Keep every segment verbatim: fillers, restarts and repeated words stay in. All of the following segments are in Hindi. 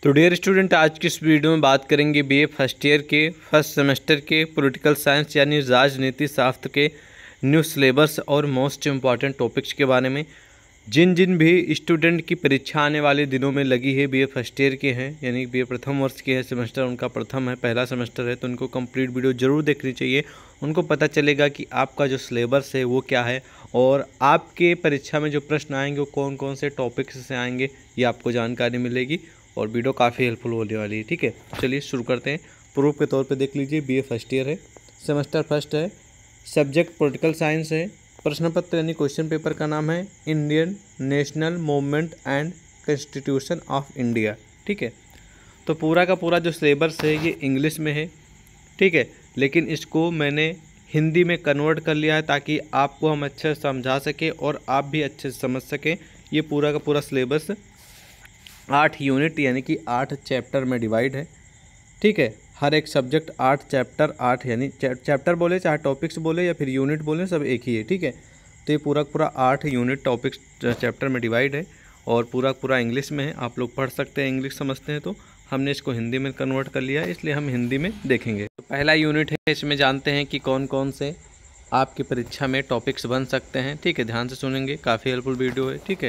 तो डियर स्टूडेंट, आज की इस वीडियो में बात करेंगे बीए फर्स्ट ईयर के फर्स्ट सेमेस्टर के पॉलिटिकल साइंस यानी राजनीति शास्त्र के न्यू सिलेबस और मोस्ट इम्पॉर्टेंट टॉपिक्स के बारे में। जिन जिन भी स्टूडेंट की परीक्षा आने वाले दिनों में लगी है, बीए फर्स्ट ईयर के हैं यानी बीए प्रथम वर्ष के है, सेमेस्टर उनका प्रथम है, पहला सेमेस्टर है, तो उनको कंप्लीट वीडियो ज़रूर देखनी चाहिए। उनको पता चलेगा कि आपका जो सिलेबस है वो क्या है और आपके परीक्षा में जो प्रश्न आएंगे वो कौन कौन से टॉपिक्स से आएंगे, ये आपको जानकारी मिलेगी और वीडियो काफ़ी हेल्पफुल होने वाली है। ठीक है, चलिए शुरू करते हैं। प्रूफ के तौर पे देख लीजिए, बीए फर्स्ट ईयर है, सेमेस्टर फर्स्ट है, सब्जेक्ट पॉलिटिकल साइंस है, प्रश्न पत्र यानी क्वेश्चन पेपर का नाम है Indian national movement and constitution of India. ठीक है, तो पूरा का पूरा जो सिलेबस है ये इंग्लिश में है। ठीक है, लेकिन इसको मैंने हिंदी में कन्वर्ट कर लिया है ताकि आपको हम अच्छे से समझा सकें और आप भी अच्छे से समझ सकें। ये पूरा का पूरा सिलेबस आठ यूनिट यानी कि आठ चैप्टर में डिवाइड है। ठीक है, हर एक सब्जेक्ट आठ चैप्टर, आठ यानी चैप्टर बोले चाहे टॉपिक्स बोले या फिर यूनिट बोले, सब एक ही है। ठीक है, तो ये पूरा पूरा आठ यूनिट टॉपिक्स चैप्टर में डिवाइड है और पूरा पूरा इंग्लिश में है। आप लोग पढ़ सकते हैं, इंग्लिश समझते हैं, तो हमने इसको हिंदी में कन्वर्ट कर लिया है, इसलिए हम हिंदी में देखेंगे। तो पहला यूनिट है, इसमें जानते हैं कि कौन कौन से आपकी परीक्षा में टॉपिक्स बन सकते हैं। ठीक है, ध्यान से सुनेंगे, काफ़ी हेल्पफुल वीडियो है। ठीक है,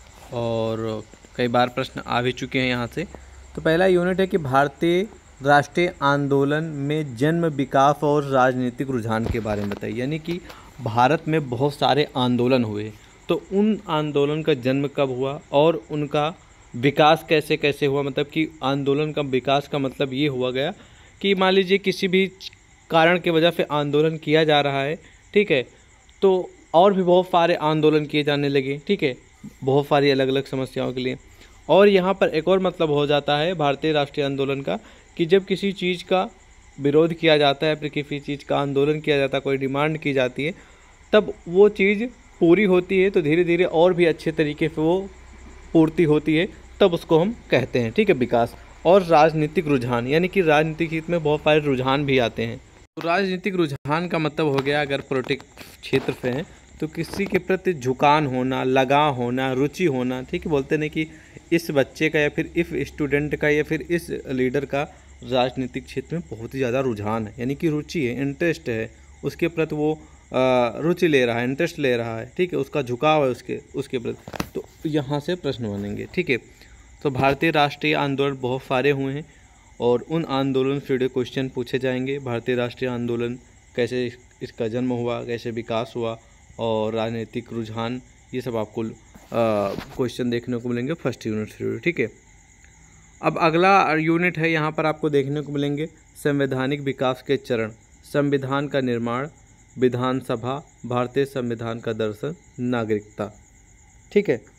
और कई बार प्रश्न आ भी चुके हैं यहाँ से। तो पहला यूनिट है कि भारतीय राष्ट्रीय आंदोलन में जन्म, विकास और राजनीतिक रुझान के बारे में बताइए। यानी कि भारत में बहुत सारे आंदोलन हुए, तो उन आंदोलन का जन्म कब हुआ और उनका विकास कैसे कैसे हुआ। मतलब कि आंदोलन का विकास का मतलब ये हुआ गया कि मान लीजिए किसी भी कारण की वजह से आंदोलन किया जा रहा है। ठीक है, तो और भी बहुत सारे आंदोलन किए जाने लगे। ठीक है, बहुत सारी अलग अलग समस्याओं के लिए। और यहाँ पर एक और मतलब हो जाता है भारतीय राष्ट्रीय आंदोलन का कि जब किसी चीज़ का विरोध किया जाता है, फिर किसी चीज़ का आंदोलन किया जाता है, कोई डिमांड की जाती है, तब वो चीज़ पूरी होती है, तो धीरे धीरे और भी अच्छे तरीके से वो पूर्ति होती है, तब उसको हम कहते हैं। ठीक है, विकास। और राजनीतिक रुझान यानी कि राजनीतिक हित में बहुत सारे रुझान भी आते हैं। तो राजनीतिक रुझान का मतलब हो गया, अगर पॉलिटिक क्षेत्र से हैं तो किसी के प्रति झुकान होना, लगाव होना, रुचि होना। ठीक है, बोलते नहीं कि इस बच्चे का या फिर इस स्टूडेंट का या फिर इस लीडर का राजनीतिक क्षेत्र में बहुत ही ज़्यादा रुझान है, यानी कि रुचि है, इंटरेस्ट है, उसके प्रति वो रुचि ले रहा है, इंटरेस्ट ले रहा है। ठीक है, उसका झुकाव है उसके उसके प्रति, तो यहाँ से प्रश्न बनेंगे। ठीक है, तो भारतीय राष्ट्रीय आंदोलन बहुत सारे हुए हैं और उन आंदोलन से जुड़े क्वेश्चन पूछे जाएंगे। भारतीय राष्ट्रीय आंदोलन कैसे इसका जन्म हुआ, कैसे विकास हुआ और राजनीतिक रुझान, ये सब आपको क्वेश्चन देखने को मिलेंगे फर्स्ट यूनिट से। ठीक है, अब अगला यूनिट है, यहाँ पर आपको देखने को मिलेंगे संवैधानिक विकास के चरण, संविधान का निर्माण, विधानसभा, भारतीय संविधान का दर्शन, नागरिकता। ठीक है,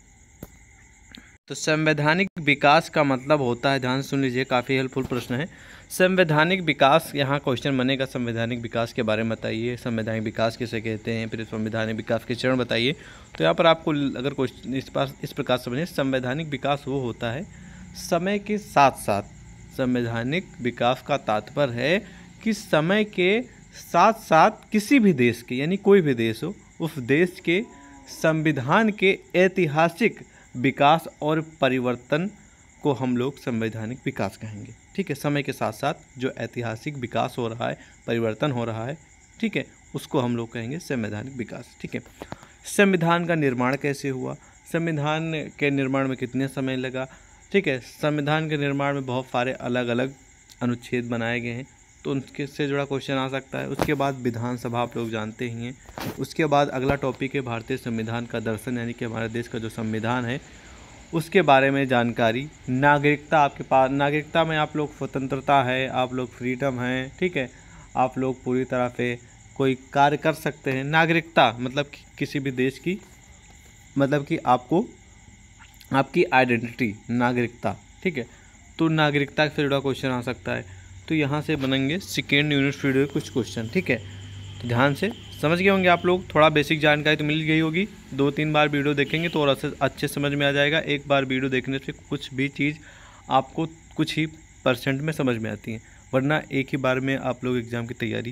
तो संवैधानिक विकास का मतलब होता है, ध्यान सुन लीजिए, काफ़ी हेल्पफुल प्रश्न है। संवैधानिक विकास, यहाँ क्वेश्चन बनेगा संवैधानिक विकास के बारे में बताइए, संवैधानिक विकास किसे कहते हैं, फिर संवैधानिक विकास के चरण बताइए। तो यहाँ पर आपको अगर क्वेश्चन इस पास इस प्रकार समझिए, संवैधानिक विकास वो होता है समय के साथ साथ। संवैधानिक विकास का तात्पर्य है कि समय के साथ साथ किसी भी देश के, यानी कोई भी देश हो, उस देश के संविधान के ऐतिहासिक विकास और परिवर्तन को हम लोग संवैधानिक विकास कहेंगे। ठीक है, समय के साथ साथ जो ऐतिहासिक विकास हो रहा है, परिवर्तन हो रहा है, ठीक है, उसको हम लोग कहेंगे संवैधानिक विकास। ठीक है, संविधान का निर्माण कैसे हुआ, संविधान के निर्माण में कितने समय लगा। ठीक है, संविधान के निर्माण में बहुत सारे अलग अलग अनुच्छेद बनाए गए हैं, तो उनके से जुड़ा क्वेश्चन आ सकता है। उसके बाद विधानसभा आप लोग जानते ही हैं। उसके बाद अगला टॉपिक है भारतीय संविधान का दर्शन, यानी कि हमारे देश का जो संविधान है उसके बारे में जानकारी। नागरिकता, आपके पास नागरिकता में आप लोग स्वतंत्रता है, आप लोग फ्रीडम है। ठीक है, आप लोग पूरी तरह से कोई कार्य कर सकते हैं। नागरिकता मतलब कि किसी भी देश की, मतलब कि आपको आपकी आइडेंटिटी, नागरिकता। ठीक है, तो नागरिकता से जुड़ा क्वेश्चन आ सकता है, तो यहाँ से बनेंगे सेकेंड यूनिट वीडियो कुछ क्वेश्चन। ठीक है, तो ध्यान से समझ गए होंगे आप लोग, थोड़ा बेसिक जानकारी तो मिल गई होगी। दो तीन बार वीडियो देखेंगे तो और अच्छे समझ में आ जाएगा। एक बार वीडियो देखने से कुछ भी चीज़ आपको कुछ ही परसेंट में समझ में आती है, वरना एक ही बार में आप लोग एग्ज़ाम की तैयारी,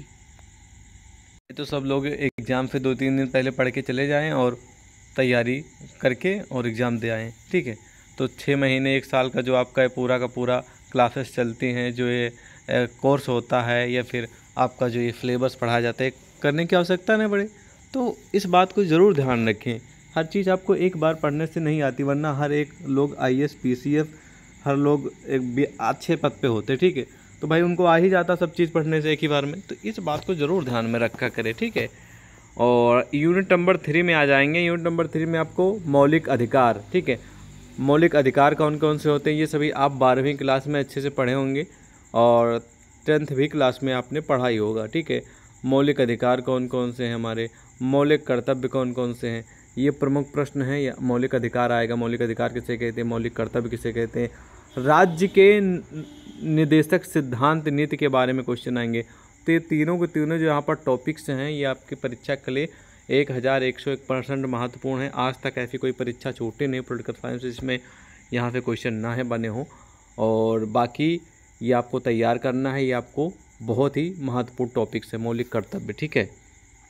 तो सब लोग एग्ज़ाम से दो तीन दिन पहले पढ़ के चले जाएँ और तैयारी करके और एग्ज़ाम दे आएँ। ठीक है, तो छः महीने एक साल का जो आपका ये पूरा का पूरा क्लासेस चलती हैं, जो ये कोर्स होता है या फिर आपका जो ये सिलेबस पढ़ाया जाता है, करने की आवश्यकता नहीं पड़े। तो इस बात को ज़रूर ध्यान रखें। हर चीज़ आपको एक बार पढ़ने से नहीं आती, वरना हर एक लोग I A S P C F हर लोग एक अच्छे पद पे होते, ठीक है। तो भाई उनको आ ही जाता सब चीज़ पढ़ने से एक ही बार में। तो इस बात को ज़रूर ध्यान में रखा करें, ठीक है। और यूनिट नंबर थ्री में आ जाएंगे। यूनिट नंबर थ्री में आपको मौलिक अधिकार, ठीक है। मौलिक अधिकार कौन कौन से होते हैं ये सभी आप बारहवीं क्लास में अच्छे से पढ़े होंगे और टेंथ भी क्लास में आपने पढ़ा ही होगा, ठीक है। मौलिक अधिकार कौन कौन से हैं हमारे, मौलिक कर्तव्य कौन कौन से हैं, ये प्रमुख प्रश्न है। या मौलिक अधिकार आएगा, मौलिक अधिकार किसे कहते हैं, मौलिक कर्तव्य किसे कहते हैं, राज्य के निर्देशक सिद्धांत नीति के बारे में क्वेश्चन आएंगे। तो ये तीनों के तीनों जो यहाँ पर टॉपिक्स हैं ये आपकी परीक्षा के लिए एक हज़ार एक सौ एक परसेंट महत्वपूर्ण है। आज तक ऐसी कोई परीक्षा छूटी नहीं पॉलिटिकल साइंस इसमें यहाँ से क्वेश्चन ना है बने हों। और बाकी ये आपको तैयार करना है, ये आपको बहुत ही महत्वपूर्ण टॉपिक्स है मौलिक कर्तव्य, ठीक है।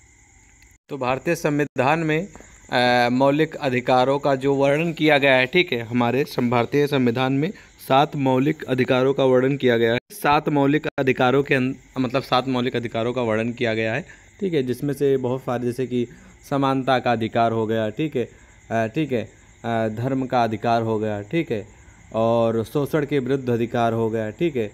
तो भारतीय संविधान में आ, मौलिक अधिकारों का जो वर्णन किया गया है, ठीक है। हमारे भारतीय संविधान में सात मौलिक अधिकारों का वर्णन किया गया है। सात मौलिक अधिकारों के मतलब सात मौलिक अधिकारों का वर्णन किया गया है, ठीक है। जिसमें से बहुत सारे जैसे कि समानता का अधिकार हो गया, ठीक है, ठीक है, धर्म का अधिकार हो गया, ठीक है, और शोषण के विरुद्ध अधिकार हो गया, ठीक है,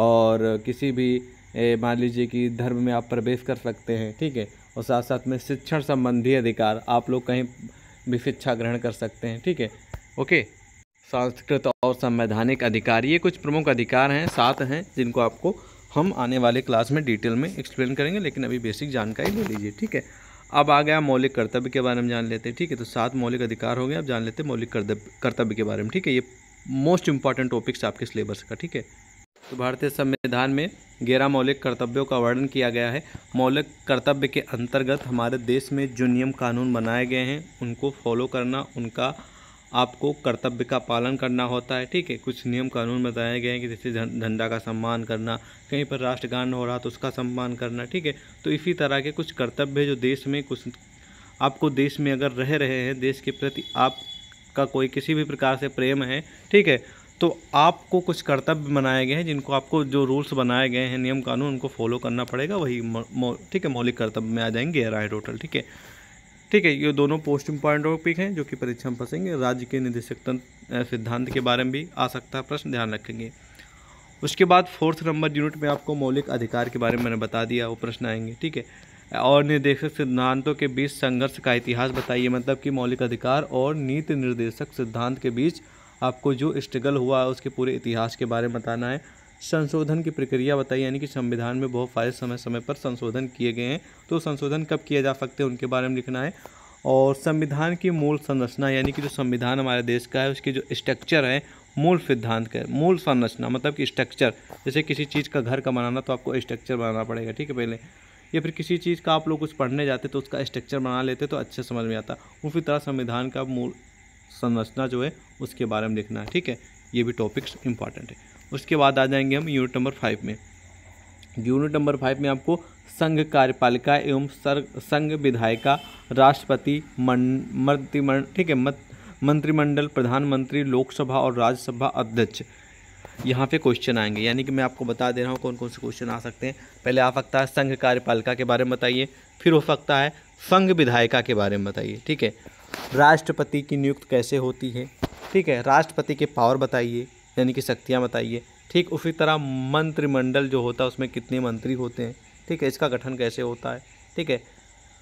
और किसी भी मान लीजिए कि धर्म में आप प्रवेश कर सकते हैं, ठीक है, और साथ साथ में शिक्षण संबंधी अधिकार, आप लोग कहीं भी शिक्षा ग्रहण कर सकते हैं, ठीक है, ओके। सांस्कृत और संवैधानिक अधिकार, ये कुछ प्रमुख अधिकार हैं, सात हैं, जिनको आपको हम आने वाले क्लास में डिटेल में एक्सप्लेन करेंगे, लेकिन अभी बेसिक जानकारी ले लीजिए, ठीक है। अब आ गया मौलिक कर्तव्य के बारे में जान लेते हैं, ठीक है। तो सात मौलिक अधिकार हो गए, अब जान लेते हैं मौलिक कर्तव्य के बारे में, ठीक है। ये मोस्ट इंपॉर्टेंट टॉपिक्स आपके सिलेबस का, ठीक है। तो भारतीय संविधान में ग्यारह मौलिक कर्तव्यों का वर्णन किया गया है। मौलिक कर्तव्य के अंतर्गत हमारे देश में जो नियम कानून बनाए गए हैं उनको फॉलो करना, उनका आपको कर्तव्य का पालन करना होता है, ठीक है। कुछ नियम कानून बताए गए हैं कि जैसे झंडा का सम्मान करना, कहीं पर राष्ट्रगान हो रहा तो उसका सम्मान करना, ठीक है। तो इसी तरह के कुछ कर्तव्य जो देश में कुछ आपको देश में अगर रह रहे हैं, देश के प्रति आपका कोई किसी भी प्रकार से प्रेम है, ठीक है, तो आपको कुछ कर्तव्य बनाए गए हैं जिनको आपको जो रूल्स बनाए गए हैं, नियम कानून, उनको फॉलो करना पड़ेगा, वही ठीक है मौलिक कर्तव्य में आ जाएंगे ग्यारह है टोटल, ठीक है, ठीक है। ये दोनों पोस्ट इंपॉर्टेंट टॉपिक हैं जो कि परीक्षा में फंसेंगे। राज्य के निर्देशक तंत्र सिद्धांत के बारे में भी आ सकता है प्रश्न, ध्यान रखेंगे। उसके बाद फोर्थ नंबर यूनिट में आपको मौलिक अधिकार के बारे में मैंने बता दिया, वो प्रश्न आएंगे, ठीक है। और निर्देशक सिद्धांतों के बीच संघर्ष का इतिहास बताइए, मतलब कि मौलिक अधिकार और नीति निर्देशक सिद्धांत के बीच आपको जो स्ट्रगल हुआ है उसके पूरे इतिहास के बारे में बताना है। संशोधन की प्रक्रिया बताइए, यानी कि संविधान में बहुत सारे समय समय पर संशोधन किए गए हैं, तो संशोधन कब किए जा सकते हैं उनके बारे में लिखना है। और संविधान की मूल संरचना, यानी कि जो संविधान हमारे देश का है उसकी जो स्ट्रक्चर है, मूल सिद्धांत का मूल संरचना, मतलब कि स्ट्रक्चर, जैसे किसी चीज़ का घर का बनाना तो आपको स्ट्रक्चर बनाना पड़ेगा, ठीक है पहले, या फिर किसी चीज़ का आप लोग कुछ पढ़ने जाते तो उसका स्ट्रक्चर बना लेते तो अच्छे समझ में आता। उसी तरह संविधान का मूल संरचना जो है उसके बारे में लिखना है, ठीक है। ये भी टॉपिक्स इंपॉर्टेंट है। उसके बाद आ जाएंगे हम यूनिट नंबर फाइव में। यूनिट नंबर फाइव में आपको संघ कार्यपालिका एवं संघ विधायिका, राष्ट्रपति, मंत्रिमंडल, ठीक है, मंत्रिमंडल, प्रधानमंत्री, लोकसभा और राज्यसभा अध्यक्ष, यहाँ पे क्वेश्चन आएंगे। यानी कि मैं आपको बता दे रहा हूँ कौन कौन से क्वेश्चन आ सकते हैं। पहले आ सकता है संघ कार्यपालिका के बारे में बताइए, फिर हो सकता है संघ विधायिका के बारे में बताइए, ठीक है। राष्ट्रपति की नियुक्ति कैसे होती है, ठीक है, राष्ट्रपति के पावर बताइए, यानी कि शक्तियाँ बताइए, ठीक। उसी तरह मंत्रिमंडल जो होता है उसमें कितने मंत्री होते हैं, ठीक है, इसका गठन कैसे होता है, ठीक है,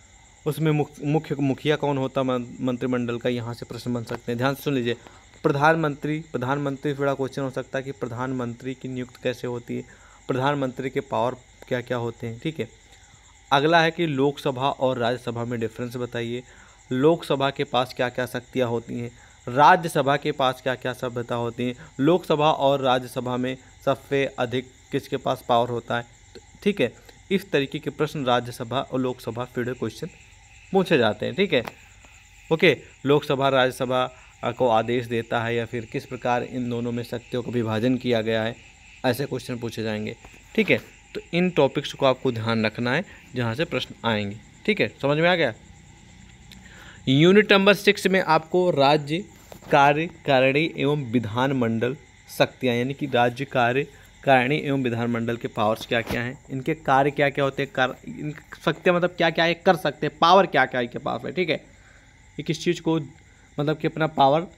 उसमें मुख्य मुखिया कौन होता है मंत्रिमंडल का, यहाँ से प्रश्न बन सकते हैं। ध्यान से सुन लीजिए। प्रधानमंत्री, प्रधानमंत्री से बड़ा क्वेश्चन हो सकता है कि प्रधानमंत्री की नियुक्ति कैसे होती है, प्रधानमंत्री के पावर क्या क्या होते हैं, ठीक है। अगला है कि लोकसभा और राज्यसभा में डिफरेंस बताइए, लोकसभा के पास क्या क्या शक्तियाँ होती हैं, राज्यसभा के पास क्या क्या सभ्यता होती हैं, लोकसभा और राज्यसभा में सबसे अधिक किसके पास पावर होता है, ठीक है। इस तरीके के प्रश्न राज्यसभा और लोकसभा फीडर क्वेश्चन पूछे जाते हैं, ठीक है, ओके। लोकसभा राज्यसभा को आदेश देता है या फिर किस प्रकार इन दोनों में शक्तियों का विभाजन किया गया है, ऐसे क्वेश्चन पूछे जाएंगे, ठीक है। तो इन टॉपिक्स को आपको ध्यान रखना है जहाँ से प्रश्न आएंगे, ठीक है, समझ में आ गया। यूनिट नंबर सिक्स में आपको राज्य कार्यकारिणी एवं विधानमंडल शक्तियाँ, यानी कि राज्य कार्यकारिणी एवं विधानमंडल के पावर्स क्या क्या हैं, इनके कार्य क्या क्या होते हैं, कार्य इनकी शक्तियाँ मतलब क्या क्या है कर सकते हैं, पावर क्या क्या इनके पास है, ठीक है, ये किस चीज़ को मतलब कि अपना पावर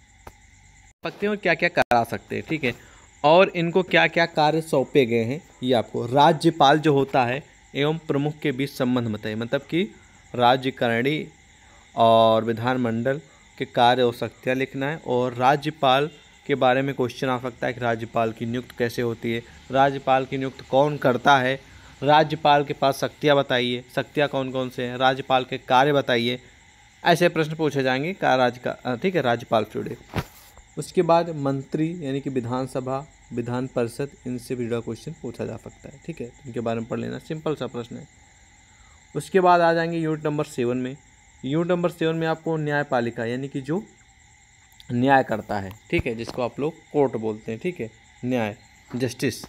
सकते हैं और क्या क्या करा सकते हैं, ठीक है, और इनको क्या क्या कार्य सौंपे गए हैं ये आपको राज्यपाल जो होता है एवं प्रमुख के बीच संबंध बताइए, मतलब कि राज्यकारिणी और विधानमंडल के कार्य और शक्तियाँ लिखना है, और राज्यपाल के बारे में क्वेश्चन आ सकता है कि राज्यपाल की नियुक्ति कैसे होती है, राज्यपाल की नियुक्ति कौन करता है, राज्यपाल के पास शक्तियाँ बताइए, शक्तियाँ कौन कौन से हैं, राज्यपाल के कार्य बताइए, ऐसे प्रश्न पूछे जाएंगे का राज्य का, ठीक है, राज्यपाल से जुड़े। उसके बाद मंत्री यानी कि विधानसभा, विधान परिषद, इनसे भी जुड़ा क्वेश्चन पूछा जा सकता है, ठीक है, इनके बारे में पढ़ लेना, सिंपल सा प्रश्न है। उसके बाद आ जाएंगे यूनिट नंबर सेवन में। यूनिट नंबर सेवन में आपको न्यायपालिका यानी कि जो न्याय करता है, ठीक है, जिसको आप लोग कोर्ट बोलते हैं, ठीक है, न्याय जस्टिस।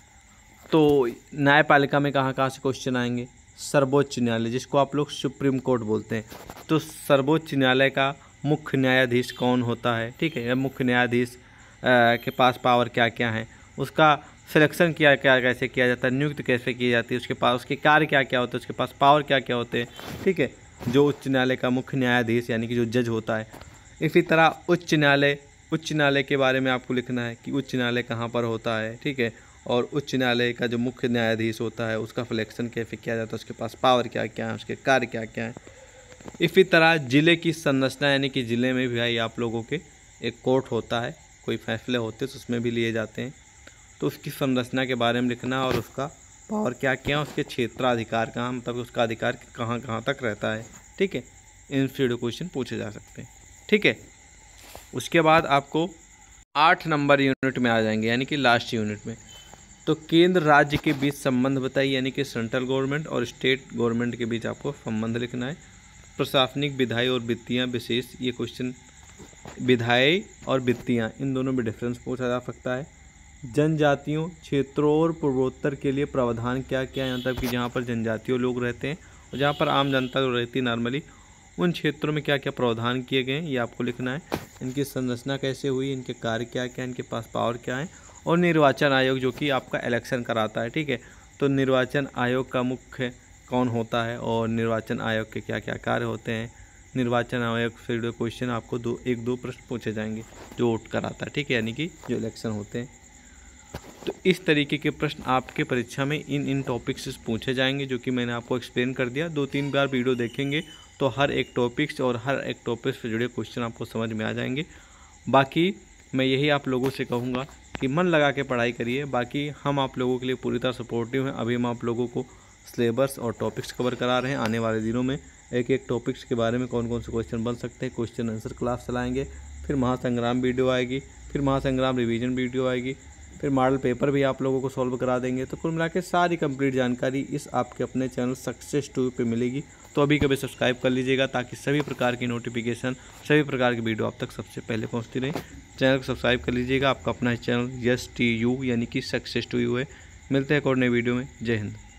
तो न्यायपालिका में कहाँ कहाँ से क्वेश्चन आएंगे, सर्वोच्च न्यायालय जिसको आप लोग सुप्रीम कोर्ट बोलते हैं, तो सर्वोच्च न्यायालय का मुख्य न्यायाधीश कौन होता है, ठीक है, मुख्य न्यायाधीश के पास पावर क्या क्या है, उसका सिलेक्शन क्या क्या कैसे किया जाता है, नियुक्त कैसे की जाती है, उसके पास उसके कार्य क्या क्या होते हैं, उसके पास पावर क्या क्या होते हैं, ठीक है, जो उच्च न्यायालय का मुख्य न्यायाधीश यानी कि जो जज होता है। इसी तरह उच्च न्यायालय, उच्च न्यायालय के बारे में आपको लिखना है कि उच्च न्यायालय कहाँ पर होता है, ठीक है, और उच्च न्यायालय का जो मुख्य न्यायाधीश होता है उसका सिलेक्शन कैसे किया जाता है, उसके पास पावर क्या क्या है, उसके कार्य क्या क्या है। इसी तरह ज़िले की संरचना यानी कि ज़िले में भी भाई आप लोगों के एक कोर्ट होता है, कोई फैसले होते हैं तो उसमें भी लिए जाते हैं, तो उसकी संरचना के बारे में लिखना और उसका पावर क्या क्या, उसके क्षेत्राधिकार कहाँ, मतलब उसका अधिकार कहाँ कहाँ तक रहता है, ठीक है, इन से क्वेश्चन पूछे जा सकते हैं, ठीक है। उसके बाद आपको आठ नंबर यूनिट में आ जाएंगे यानी कि लास्ट यूनिट में, तो केंद्र राज्य के बीच संबंध बताइए, यानी कि सेंट्रल गवर्नमेंट और स्टेट गवर्नमेंट के बीच आपको संबंध लिखना है। प्रशासनिक, विधायी और वित्तीय विशेष, ये क्वेश्चन विधायी और वित्तीय इन दोनों में डिफरेंस पूछा जा सकता है। जनजातियों, क्षेत्रों और पूर्वोत्तर के लिए प्रावधान क्या क्या है, मतलब कि जहाँ पर जनजातियों लोग रहते हैं और जहाँ पर आम जनता रहती है नॉर्मली, उन क्षेत्रों में क्या क्या प्रावधान किए गए हैं ये आपको लिखना है। इनकी संरचना कैसे हुई, इनके कार्य क्या क्या, इनके पास पावर क्या है, और निर्वाचन आयोग जो कि आपका इलेक्शन कराता है, ठीक है, तो निर्वाचन आयोग का मुख्य कौन होता है और निर्वाचन आयोग के क्या क्या कार्य होते हैं। निर्वाचन आयोग से जुड़े क्वेश्चन आपको दो एक दो प्रश्न पूछे जाएंगे जो वोट कराता है, ठीक है, यानी कि जो इलेक्शन होते हैं। तो इस तरीके के प्रश्न आपके परीक्षा में इन इन टॉपिक से पूछे जाएंगे जो कि मैंने आपको एक्सप्लेन कर दिया। दो तीन बार वीडियो देखेंगे तो हर एक टॉपिक्स और हर एक टॉपिक से जुड़े क्वेश्चन आपको समझ में आ जाएंगे। बाकी मैं यही आप लोगों से कहूँगा कि मन लगा के पढ़ाई करिए। बाकी हम आप लोगों के लिए पूरी तरह सपोर्टिव हैं। अभी हम आप लोगों को सिलेबस और टॉपिक्स कवर करा रहे हैं। आने वाले दिनों में एक एक टॉपिक्स के बारे में कौन कौन से क्वेश्चन बन सकते हैं, क्वेश्चन आंसर क्लास चलाएँगे। फिर महासंग्राम वीडियो आएगी, फिर महासंग्राम रिवीजन वीडियो आएगी, फिर मॉडल पेपर भी आप लोगों को सॉल्व करा देंगे। तो कुल मिला के सारी कंप्लीट जानकारी इस आपके अपने चैनल सक्सेस टू पे मिलेगी। तो अभी कभी सब्सक्राइब कर लीजिएगा ताकि सभी प्रकार की नोटिफिकेशन, सभी प्रकार की वीडियो आप तक सबसे पहले पहुंचती रहे। चैनल को सब्सक्राइब कर लीजिएगा। आपका अपना चैनल यस टी यू यानी कि सक्सेस टू यू है। मिलते हैं एक और नई वीडियो में। जय हिंद।